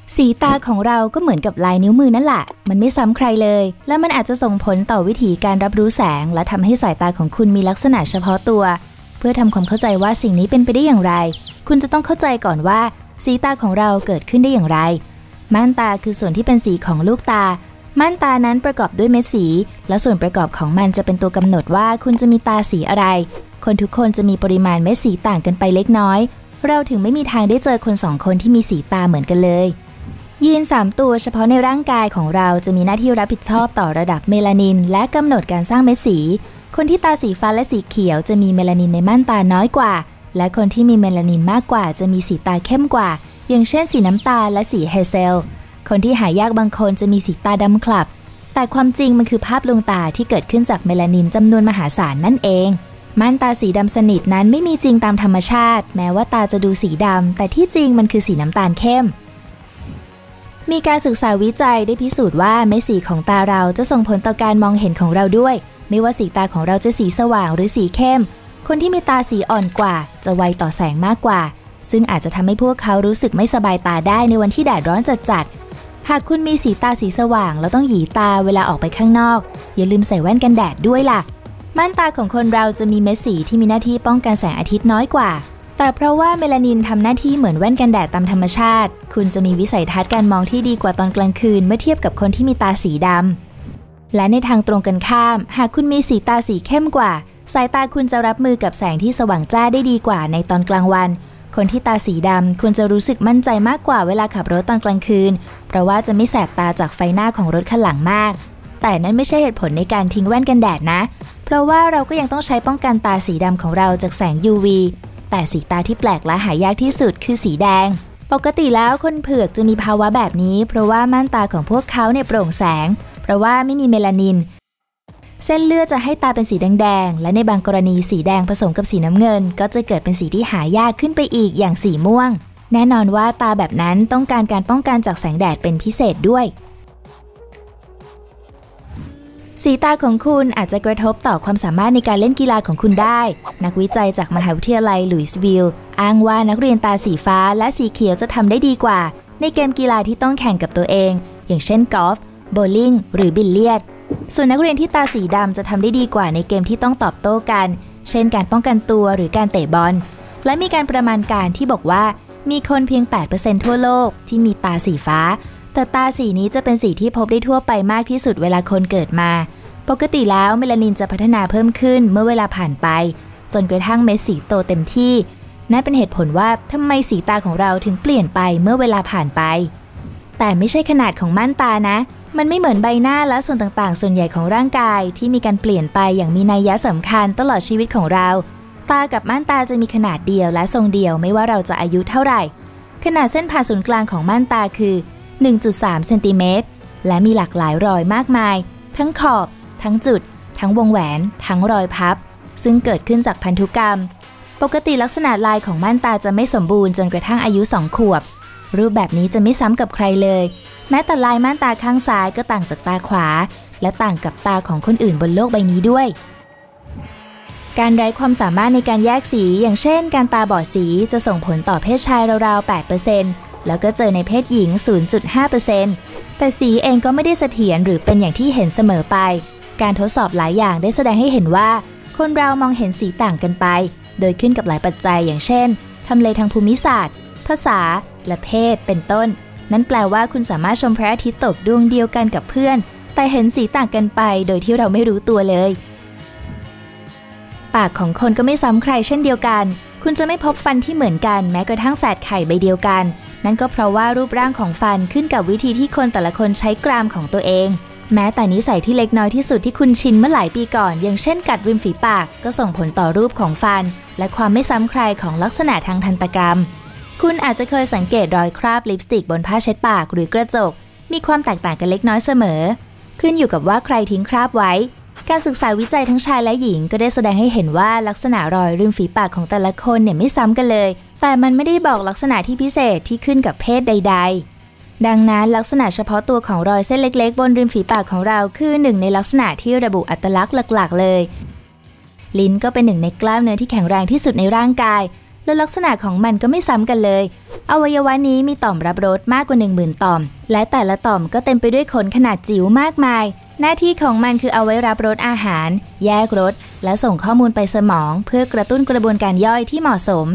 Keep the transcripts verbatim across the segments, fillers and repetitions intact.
สีตาของเราก็เหมือนกับลายนิ้วมือนั่นแหละมันไม่ซ้ำใครเลยและมันอาจจะส่งผลต่อวิธีการรับรู้แสงและทำให้สายตาของคุณมีลักษณะเฉพาะตัวเพื่อทำความเข้าใจว่าสิ่งนี้เป็นไปได้อย่างไรคุณจะต้องเข้าใจก่อนว่าสีตาของเราเกิดขึ้นได้อย่างไรม่านตาคือส่วนที่เป็นสีของลูกตาม่านตานั้นประกอบด้วยเม็ดสีและส่วนประกอบของมันจะเป็นตัวกำหนดว่าคุณจะมีตาสีอะไรคนทุกคนจะมีปริมาณเม็ดสีต่างกันไปเล็กน้อยเราถึงไม่มีทางได้เจอคนสองคนที่มีสีตาเหมือนกันเลยยีนสามตัวเฉพาะในร่างกายของเราจะมีหน้าที่รับผิดชอบต่อระดับเมลานินและกำหนดการสร้างเม็ดสีคนที่ตาสีฟ้าและสีเขียวจะมีเมลานินในม่านตาน้อยกว่าและคนที่มีเมลานินมากกว่าจะมีสีตาเข้มกว่าอย่างเช่นสีน้ำตาลและสีเฮเซลคนที่หายากบางคนจะมีสีตาดำคลับแต่ความจริงมันคือภาพลวงตาที่เกิดขึ้นจากเมลานินจำนวนมหาศาลนั่นเองม่านตาสีดำสนิทนั้นไม่มีจริงตามธรรมชาติแม้ว่าตาจะดูสีดำแต่ที่จริงมันคือสีน้ำตาลเข้มมีการศึกษาวิจัยได้พิสูจน์ว่าเม็ดสีของตาเราจะส่งผลต่อการมองเห็นของเราด้วยไม่ว่าสีตาของเราจะสีสว่างหรือสีเข้มคนที่มีตาสีอ่อนกว่าจะไวต่อแสงมากกว่าซึ่งอาจจะทำให้พวกเขารู้สึกไม่สบายตาได้ในวันที่แดดร้อนจัดๆหากคุณมีสีตาสีสว่างแล้วต้องหยีตาเวลาออกไปข้างนอกอย่าลืมใส่แว่นกันแดดด้วยล่ะม่านตาของคนเราจะมีเม็ดสีที่มีหน้าที่ป้องกันแสงอาทิตย์น้อยกว่าแต่เพราะว่าเมลานินทำหน้าที่เหมือนแว่นกันแดดตามธรรมชาติคุณจะมีวิสัยทัศน์การมองที่ดีกว่าตอนกลางคืนเมื่อเทียบกับคนที่มีตาสีดำและในทางตรงกันข้ามหากคุณมีสีตาสีเข้มกว่าสายตาคุณจะรับมือกับแสงที่สว่างจ้าได้ดีกว่าในตอนกลางวันคนที่ตาสีดำควรจะรู้สึกมั่นใจมากกว่าเวลาขับรถตอนกลางคืนเพราะว่าจะไม่แสบตาจากไฟหน้าของรถคันหลังมากแต่นั่นไม่ใช่เหตุผลในการทิ้งแว่นกันแดดนะเพราะว่าเราก็ยังต้องใช้ป้องกันตาสีดำของเราจากแสง ยู วี แต่สีตาที่แปลกและหายากที่สุดคือสีแดงปกติแล้วคนเผือกจะมีภาวะแบบนี้เพราะว่าม่านตาของพวกเขาเนี่ยโปร่งแสงเพราะว่าไม่มีเมลานินเส้นเลือดจะให้ตาเป็นสีแดงๆและในบางกรณีสีแดงผสมกับสีน้ำเงินก็จะเกิดเป็นสีที่หายากขึ้นไปอีกอย่างสีม่วงแน่นอนว่าตาแบบนั้นต้องการการป้องกันจากแสงแดดเป็นพิเศษด้วยสีตาของคุณอาจจะกระทบต่อความสามารถในการเล่นกีฬาของคุณได้นักวิจัยจากมหาวิทยาลัยลุยส์วิลล์อ้างว่านักเรียนตาสีฟ้าและสีเขียวจะทำได้ดีกว่าในเกมกีฬาที่ต้องแข่งกับตัวเองอย่างเช่นกอล์ฟโบว์ลิ่งหรือบิลเลียดส่วนนักเรียนที่ตาสีดำจะทำได้ดีกว่าในเกมที่ต้องตอบโต้กันเช่นการป้องกันตัวหรือการเตะบอลและมีการประมาณการที่บอกว่ามีคนเพียง แปดเปอร์เซ็นต์ ทั่วโลกที่มีตาสีฟ้าแต่ตาสีนี้จะเป็นสีที่พบได้ทั่วไปมากที่สุดเวลาคนเกิดมาปกติแล้วเมลานินจะพัฒนาเพิ่มขึ้นเมื่อเวลาผ่านไปจนกระทั่งเม็ดสีโตเต็มที่นั่นเป็นเหตุผลว่าทำไมสีตาของเราถึงเปลี่ยนไปเมื่อเวลาผ่านไปแต่ไม่ใช่ขนาดของม่านตานะมันไม่เหมือนใบหน้าและส่วนต่างๆส่วนใหญ่ของร่างกายที่มีการเปลี่ยนไปอย่างมีนัยสำคัญตลอดชีวิตของเราตากับม่านตาจะมีขนาดเดียวและทรงเดียวไม่ว่าเราจะอายุเท่าไหร่ขนาดเส้นผ่าศูนย์กลางของม่านตาคือ หนึ่งจุดสาม เซนติเมตรและมีหลากหลายรอยมากมายทั้งขอบทั้งจุดทั้งวงแหวนทั้งรอยพับซึ่งเกิดขึ้นจากพันธุกรรมปกติลักษณะลายของม่านตาจะไม่สมบูรณ์จนกระทั่งอายุสองขวบรูปแบบนี้จะไม่ซ้ำกับใครเลยแม้แต่ลายม่านตาข้างซ้ายก็ต่างจากตาขวาและต่างกับตาของคนอื่นบนโลกใบนี้ด้วยการไร้ความสามารถในการแยกสีอย่างเช่นการตาบอดสีจะส่งผลต่อเพศชายราวๆ แปดเปอร์เซ็นต์ แล้วก็เจอในเพศหญิง ศูนย์จุดห้าเปอร์เซ็นต์ แต่สีเองก็ไม่ได้เสถียรหรือเป็นอย่างที่เห็นเสมอไปการทดสอบหลายอย่างได้แสดงให้เห็นว่าคนเรามองเห็นสีต่างกันไปโดยขึ้นกับหลายปัจจัยอย่างเช่นทำเลทางภูมิศาสตร์ภาษาและเพศเป็นต้นนั่นแปลว่าคุณสามารถชมพระอาทิตย์ตกดวงเดียวกันกับเพื่อนแต่เห็นสีต่างกันไปโดยที่เราไม่รู้ตัวเลยปากของคนก็ไม่ซ้ำใครเช่นเดียวกันคุณจะไม่พบฟันที่เหมือนกันแม้กระทั่งแฝดไข่ใบเดียวกันนั่นก็เพราะว่ารูปร่างของฟันขึ้นกับวิธีที่คนแต่ละคนใช้กรามของตัวเองแม้แต่นิสัยที่เล็กน้อยที่สุดที่คุณชินเมื่อหลายปีก่อนอย่างเช่นกัดริมฝีปากก็ส่งผลต่อรูปของฟันและความไม่ซ้ำใครของลักษณะทางทันตกรรมคุณอาจจะเคยสังเกตรอยคราบลิปสติกบนผ้าเช็ดปากหรือกระจกมีความแตกต่างกันเล็กน้อยเสมอขึ้นอยู่กับว่าใครทิ้งคราบไว้การศึกษาวิจัยทั้งชายและหญิงก็ได้แสดงให้เห็นว่าลักษณะรอยริมฝีปากของแต่ละคนเนี่ยไม่ซ้ำกันเลยแต่มันไม่ได้บอกลักษณะที่พิเศษที่ขึ้นกับเพศใดๆดังนั้นลักษณะเฉพาะตัวของรอยเส้นเล็กๆบนริมฝีปากของเราคือหนึ่งในลักษณะที่ระบุอัตลักษณ์หลักๆเลยลิ้นก็เป็นหนึ่งในกล้ามเนื้อที่แข็งแรงที่สุดในร่างกายและลักษณะของมันก็ไม่ซ้ำกันเลยอวัยวะนี้มีต่อมรับรสมากกว่า หนึ่งหมื่น ต่อมและแต่ละต่อมก็เต็มไปด้วยขนขนาดจิ๋วมากมายหน้าที่ของมันคือเอาไว้รับรสอาหารแยกรสและส่งข้อมูลไปสมองเพื่อกระตุ้นกระบวนการย่อยที่เหมาะสม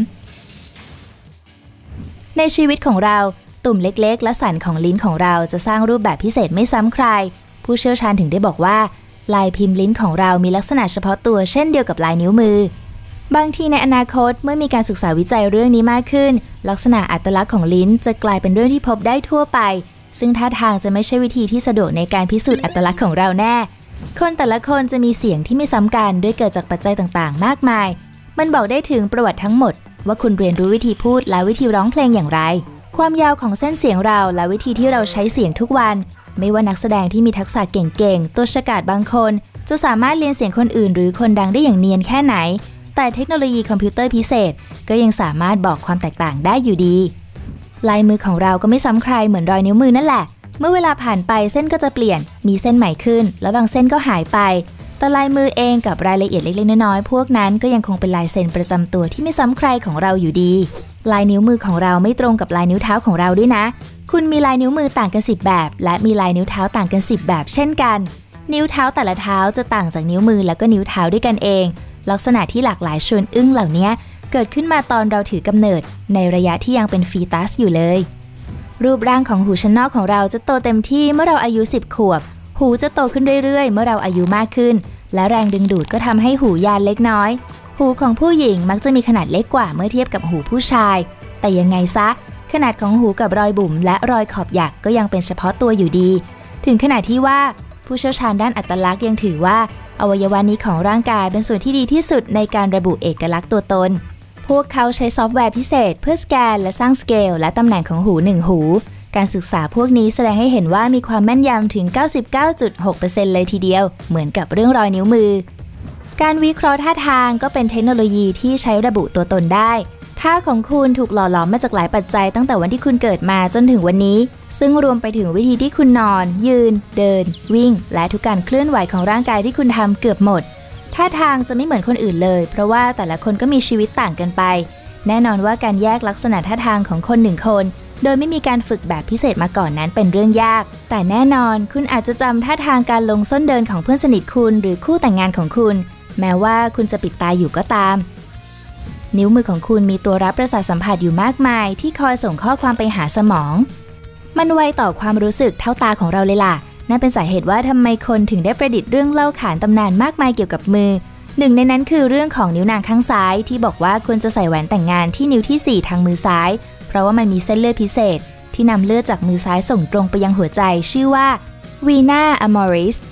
ในชีวิตของเราตุ่มเล็กๆและสันของลิ้นของเราจะสร้างรูปแบบพิเศษไม่ซ้ำใครผู้เชี่ยวชาญถึงได้บอกว่าลายพิมพ์ลิ้นของเรามีลักษณะเฉพาะตัวเช่นเดียวกับลายนิ้วมือบางทีในอนาคตเมื่อมีการศึกษาวิจัยเรื่องนี้มากขึ้นลักษณะอัตลักษณ์ของลิ้นจะกลายเป็นเรื่องที่พบได้ทั่วไปซึ่งท่าทางจะไม่ใช่วิธีที่สะดวกในการพิสูจน์อัตลักษณ์ของเราแน่คนแต่ละคนจะมีเสียงที่ไม่ซ้ำกันด้วยเกิดจากปัจจัยต่างๆมากมายมันบอกได้ถึงประวัติทั้งหมดว่าคุณเรียนรู้วิธีพูดและวิธีร้องเพลงอย่างไรความยาวของเส้นเสียงเราและวิธีที่เราใช้เสียงทุกวันไม่ว่านักแสดงที่มีทักษะเก่งๆตัวฉกาจบางคนจะสามารถเรียนเสียงคนอื่นหรือคนดังได้อย่างเนียนแค่ไหนแต่เทคโนโลยีคอมพิวเตอร์พิเศษก็ยังสามารถบอกความแตกต่างได้อยู่ดีลายมือของเราก็ไม่ซ้ำใครเหมือนรอยนิ้วมือนั่นแหละเมื่อเวลาผ่านไปเส้นก็จะเปลี่ยนมีเส้นใหม่ขึ้นแล้วบางเส้นก็หายไปแต่ลายมือเองกับรายละเอียดเล็กๆน้อยๆพวกนั้นก็ยังคงเป็นลายเซ็นประจำตัวที่ไม่ซ้ำใครของเราอยู่ดีลายนิ้วมือของเราไม่ตรงกับลายนิ้วเท้าของเราด้วยนะคุณมีลายนิ้วมือต่างกันสิบแบบและมีลายนิ้วเท้าต่างกันสิบแบบเช่นกันนิ้วเท้าแต่ละเท้าจะต่างจากนิ้วมือแล้วก็นิ้วเท้าด้วยกันเองลักษณะที่หลากหลายชวนอึ้งเหล่านี้เกิดขึ้นมาตอนเราถือกำเนิดในระยะที่ยังเป็นฟีตัสอยู่เลยรูปร่างของหูชั้นนอกของเราจะโตเต็มที่เมื่อเราอายุสิบขวบหูจะโตขึ้นเรื่อยๆเมื่อเราอายุมากขึ้นและแรงดึงดูดก็ทำให้หูยานเล็กน้อยหูของผู้หญิงมักจะมีขนาดเล็กกว่าเมื่อเทียบกับหูผู้ชายแต่ยังไงซะขนาดของหูกับรอยบุ๋มและรอยขอบหยักก็ยังเป็นเฉพาะตัวอยู่ดีถึงขนาดที่ว่าผู้เชี่ยวชาญด้านอัตลักษณ์ยังถือว่าอวัยวะนี้ของร่างกายเป็นส่วนที่ดีที่สุดในการระบุเอกลักษณ์ตัวตนพวกเขาใช้ซอฟต์แวร์พิเศษเพื่อสแกนและสร้างสเกลและตำแหน่งของหูหนึ่งหูการศึกษาพวกนี้แสดงให้เห็นว่ามีความแม่นยำถึง เก้าสิบเก้าจุดหกเปอร์เซ็นต์ เลยทีเดียวเหมือนกับเรื่องรอยนิ้วมือการวิเคราะห์ท่าทางก็เป็นเทคโนโลยีที่ใช้ระบุตัวตนได้ท่าของคุณถูกหล่อหลอมมาจากหลายปัจจัยตั้งแต่วันที่คุณเกิดมาจนถึงวันนี้ซึ่งรวมไปถึงวิธีที่คุณนอนยืนเดินวิ่งและทุกการเคลื่อนไหวของร่างกายที่คุณทำเกือบหมดท่าทางจะไม่เหมือนคนอื่นเลยเพราะว่าแต่ละคนก็มีชีวิตต่างกันไปแน่นอนว่าการแยกลักษณะท่าทางของคนหนึ่งคนโดยไม่มีการฝึกแบบพิเศษมาก่อนนั้นเป็นเรื่องยากแต่แน่นอนคุณอาจจะจำท่าทางการลงส้นเดินของเพื่อนสนิทคุณหรือคู่แต่งงานของคุณแม้ว่าคุณจะปิดตาอยู่ก็ตามนิ้วมือของคุณมีตัวรับประสาทสัมผัสอยู่มากมายที่คอยส่งข้อความไปหาสมองมันไวต่อความรู้สึกเท่าตาของเราเลยล่ะนั่นเป็นสาเหตุว่าทำไมคนถึงได้ประดิษฐ์เรื่องเล่าขานตำนานมากมายเกี่ยวกับมือหนึ่งในนั้นคือเรื่องของนิ้วนางข้างซ้ายที่บอกว่าควรจะใส่แหวนแต่งงานที่นิ้วที่สี่ทางมือซ้ายเพราะว่ามันมีเส้นเลือดพิเศษที่นำเลือดจากมือซ้ายส่งตรงไปยังหัวใจชื่อว่าวีนาอมอริส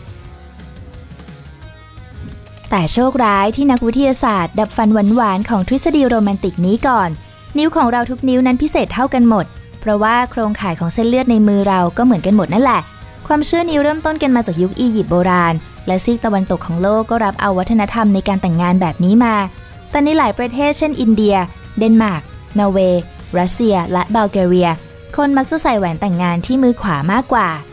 แต่โชคร้ายที่นักวิทยาศาสตร์ดับฟันหวานๆของทฤษฎีโรแมนติกนี้ก่อนนิ้วของเราทุกนิ้วนั้นพิเศษเท่ากันหมดเพราะว่าโครงข่ายของเส้นเลือดในมือเราก็เหมือนกันหมดนั่นแหละความเชื่อนี้เริ่มต้นกันมาจากยุคอียิปต์โบราณและซีกตะวันตกของโลกก็รับเอาวัฒนธรรมในการแต่งงานแบบนี้มาแต่ในหลายประเทศเช่นอินเดียเดนมาร์กนอร์เวย์รัสเซียและบัลแกเรียคนมักจะใส่แหวนแต่งงานที่มือขวามากกว่า